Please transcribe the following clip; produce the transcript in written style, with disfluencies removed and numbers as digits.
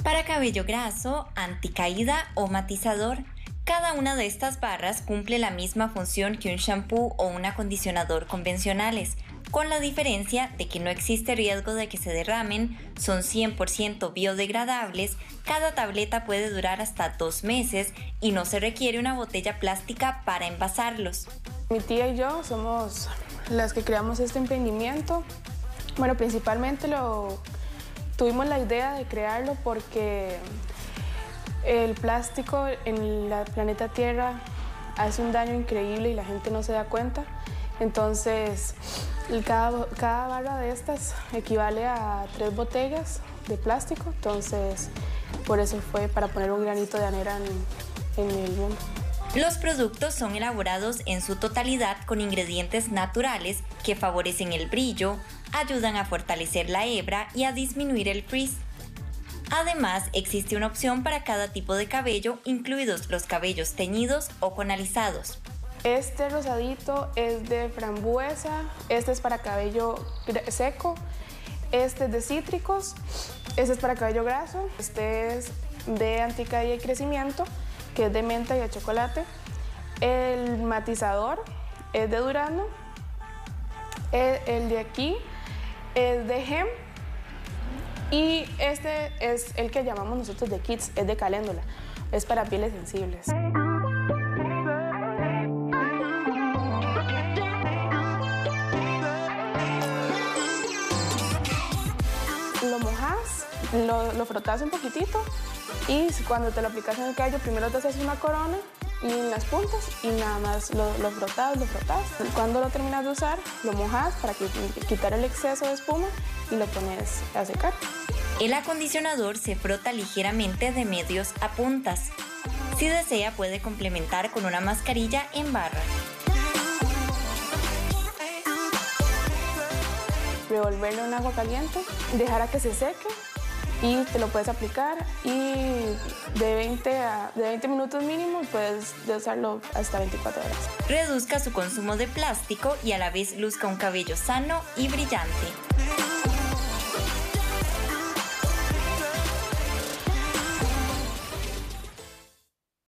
Para cabello graso, anticaída o matizador, cada una de estas barras cumple la misma función que un shampoo o un acondicionador convencionales, con la diferencia de que no existe riesgo de que se derramen, son 100% biodegradables, cada tableta puede durar hasta 2 meses y no se requiere una botella plástica para envasarlos. Mi tía y yo somos las que creamos este emprendimiento. Bueno, principalmente tuvimos la idea de crearlo porque el plástico en el planeta Tierra hace un daño increíble y la gente no se da cuenta. Entonces, cada barra de estas equivale a 3 botellas de plástico. Entonces, por eso fue para poner un granito de arena en el mundo. Los productos son elaborados en su totalidad con ingredientes naturales que favorecen el brillo, ayudan a fortalecer la hebra y a disminuir el frizz. Además, existe una opción para cada tipo de cabello, incluidos los cabellos teñidos o con alisados. Este rosadito es de frambuesa, este es para cabello seco, este es de cítricos, este es para cabello graso, este es de anticaída y crecimiento, que es de menta y de chocolate. El matizador es de durazno, el de aquí es de hemp y este es el que llamamos nosotros de kids, es de caléndula, es para pieles sensibles. Lo mojas, lo frotas un poquitito y cuando te lo aplicas en el cabello, primero te haces una corona y en las puntas y nada más lo frotas. Cuando lo terminas de usar, lo mojas para quitar el exceso de espuma y lo pones a secar. El acondicionador se frota ligeramente de medios a puntas. Si desea, puede complementar con una mascarilla en barra. Revolverlo en agua caliente, dejar a que se seque y te lo puedes aplicar y de 20 minutos mínimo puedes usarlo hasta 24 horas. Reduzca su consumo de plástico y a la vez luzca un cabello sano y brillante.